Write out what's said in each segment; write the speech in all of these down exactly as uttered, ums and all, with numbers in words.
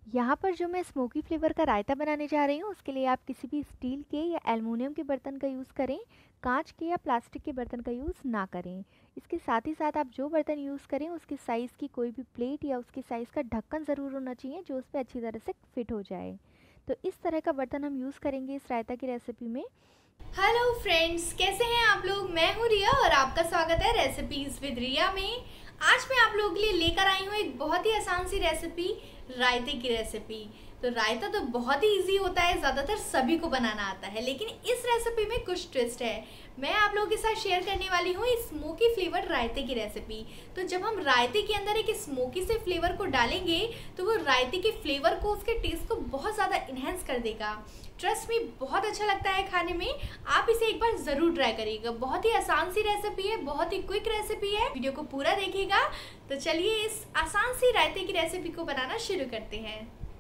यहाँ पर जो मैं स्मोकी फ्लेवर का रायता बनाने जा रही हूँ उसके लिए आप किसी भी स्टील के या एल्युमिनियम के बर्तन का यूज़ करें, कांच के या प्लास्टिक के बर्तन का यूज़ ना करें। इसके साथ ही साथ आप जो बर्तन यूज़ करें उसके साइज़ की कोई भी प्लेट या उसके साइज़ का ढक्कन ज़रूर होना चाहिए जो उस पर अच्छी तरह से फिट हो जाए। तो इस तरह का बर्तन हम यूज़ करेंगे इस रायता की रेसिपी में। हेलो फ्रेंड्स, कैसे हैं आप लोग। मैं हूँ रिया और आपका स्वागत है रेसिपीज विद रिया में। आज मैं आप लोगों के लिए लेकर आई हूँ एक बहुत ही आसान सी रेसिपी, रायते की रेसिपी। तो रायता तो बहुत ही इजी होता है, ज़्यादातर सभी को बनाना आता है, लेकिन इस रेसिपी में कुछ ट्विस्ट है। मैं आप लोगों के साथ शेयर करने वाली हूँ इस स्मोकी फ्लेवर रायते की रेसिपी। तो जब हम रायते के अंदर एक स्मोकी से फ्लेवर को डालेंगे तो वो रायते के फ्लेवर को, उसके टेस्ट को बहुत ज़्यादा इन्हेंस कर देगा। ट्रस्ट मी, बहुत अच्छा लगता है खाने में। आप इसे एक बार ज़रूर ट्राई करिएगा। बहुत ही आसान सी रेसिपी है, बहुत ही क्विक रेसिपी है। वीडियो को पूरा देखिएगा। तो चलिए इस आसान सी रायते की रेसिपी को बनाना शुरू करते हैं।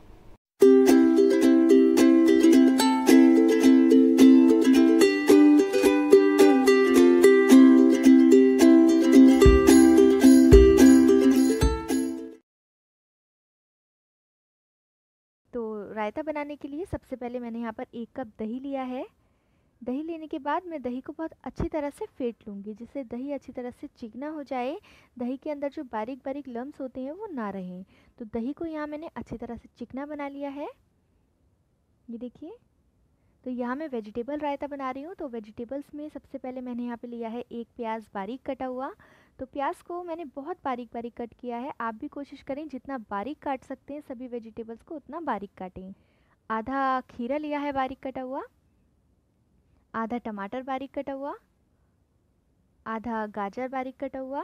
तो रायता बनाने के लिए सबसे पहले मैंने यहाँ पर एक कप दही लिया है। दही लेने के बाद मैं दही को बहुत अच्छी तरह से फेंट लूँगी जिससे दही अच्छी तरह से चिकना हो जाए, दही के अंदर जो बारीक बारीक लम्स होते हैं वो ना रहें। तो दही को यहाँ मैंने अच्छी तरह से चिकना बना लिया है, ये देखिए। तो यहाँ मैं वेजिटेबल रायता बना रही हूँ। तो वेजिटेबल्स में सबसे पहले मैंने यहाँ पे लिया है एक प्याज बारीक कटा हुआ। तो प्याज को मैंने बहुत बारीक बारीक कट किया है। आप भी कोशिश करें जितना बारीक काट सकते हैं सभी वेजिटेबल्स को उतना बारीक काटें। आधा खीरा लिया है बारीक कटा हुआ, आधा टमाटर बारीक कटा हुआ, आधा गाजर बारीक कटा हुआ,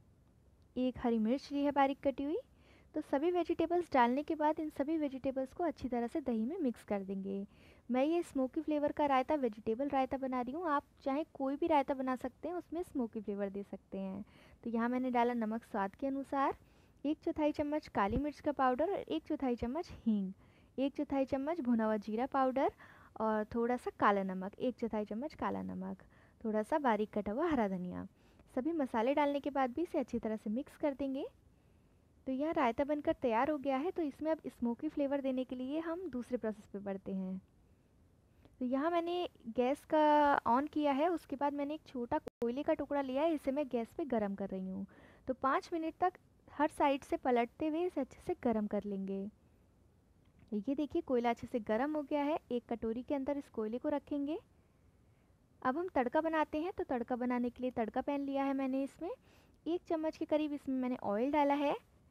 एक हरी मिर्च ली है बारीक कटी हुई। तो सभी वेजिटेबल्स डालने के बाद इन सभी वेजिटेबल्स को अच्छी तरह से दही में मिक्स कर देंगे। मैं ये स्मोकी फ्लेवर का रायता वेजिटेबल रायता बना रही हूँ। आप चाहे कोई भी रायता बना सकते हैं, उसमें स्मोकी फ्लेवर दे सकते हैं। तो यहाँ मैंने डाला नमक स्वाद के अनुसार, एक चौथाई चम्मच काली मिर्च का पाउडर और एक चौथाई चम्मच हींग, एक चौथाई चम्मच भुना हुआ जीरा पाउडर और थोड़ा सा काला नमक, एक चौथाई चम्मच काला नमक, थोड़ा सा बारीक कटा हुआ हरा धनिया। सभी मसाले डालने के बाद भी इसे अच्छी तरह से मिक्स कर देंगे। तो यह रायता बनकर तैयार हो गया है। तो इसमें अब स्मोकी फ्लेवर देने के लिए हम दूसरे प्रोसेस पे बढ़ते हैं। तो यहाँ मैंने गैस का ऑन किया है, उसके बाद मैंने एक छोटा कोयले का टुकड़ा लिया है, इसे मैं गैस पे गरम कर रही हूँ। तो पाँच मिनट तक हर साइड से पलटते हुए इसे अच्छे से गरम कर लेंगे। तो ये देखिए कोयला अच्छे से गरम हो गया है। एक कटोरी के अंदर इस कोयले को रखेंगे। अब हम तड़का बनाते हैं। तो तड़का बनाने के लिए तड़का पैन लिया है मैंने, इसमें एक चम्मच के करीब इसमें मैंने ऑयल डाला है।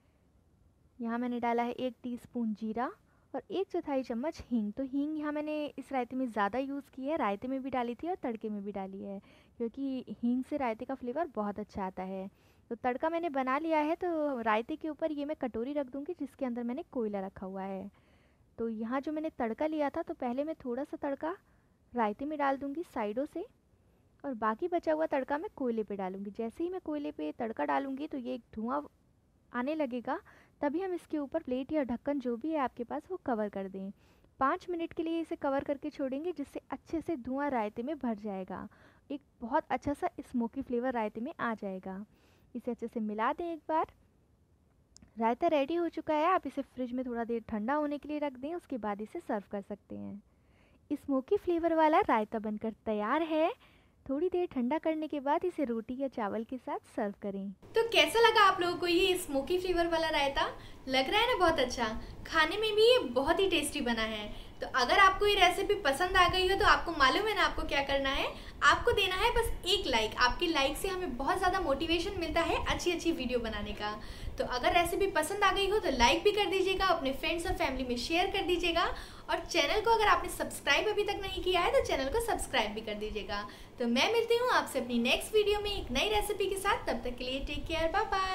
यहाँ मैंने डाला है एक टीस्पून जीरा और एक चौथाई चम्मच हींग। तो हींग यहाँ मैंने इस रायते में ज़्यादा यूज़ की है, रायते में भी डाली थी और तड़के में भी डाली है, क्योंकि हींग से रायते का फ्लेवर बहुत अच्छा आता है। तो तड़का मैंने बना लिया है। तो रायते के ऊपर ये मैं कटोरी रख दूँगी जिसके अंदर मैंने कोयला रखा हुआ है। तो यहाँ जो मैंने तड़का लिया था, तो पहले मैं थोड़ा सा तड़का रायते में डाल दूँगी साइडों से और बाकी बचा हुआ तड़का मैं कोयले पे डालूँगी। जैसे ही मैं कोयले पे तड़का डालूँगी तो ये एक धुआं आने लगेगा, तभी हम इसके ऊपर प्लेट या ढक्कन जो भी है आपके पास वो कवर कर दें। पाँच मिनट के लिए इसे कवर करके छोड़ेंगे जिससे अच्छे से धुआं रायते में भर जाएगा, एक बहुत अच्छा सा स्मोकी फ्लेवर रायते में आ जाएगा। इसे अच्छे से मिला दें एक बार। रायता रेडी हो चुका है। आप इसे फ्रिज में थोड़ा देर ठंडा होने के लिए रख दें, उसके बाद इसे सर्व कर सकते हैं। स्मोकी फ्लेवर वाला रायता बनकर तैयार है। थोड़ी देर ठंडा करने के बाद इसे रोटी या चावल के साथ सर्व करें। तो कैसा लगा आप लोगों को ये स्मोकी फ्लेवर वाला रायता? लग रहा है ना बहुत अच्छा। खाने में भी ये बहुत ही टेस्टी बना है। तो अगर आपको ये रेसिपी पसंद आ गई हो तो आपको मालूम है ना आपको क्या करना है। आपको देना है बस एक लाइक। आपकी लाइक से हमें बहुत ज़्यादा मोटिवेशन मिलता है अच्छी अच्छी वीडियो बनाने का। तो अगर रेसिपी पसंद आ गई हो तो लाइक भी कर दीजिएगा, अपने फ्रेंड्स और फैमिली में शेयर कर दीजिएगा और चैनल को अगर आपने सब्सक्राइब अभी तक नहीं किया है तो चैनल को सब्सक्राइब भी कर दीजिएगा। तो मैं मिलती हूँ आपसे अपनी नेक्स्ट वीडियो में एक नई रेसिपी के साथ। तब तक के लिए टेक केयर, बाय बाय।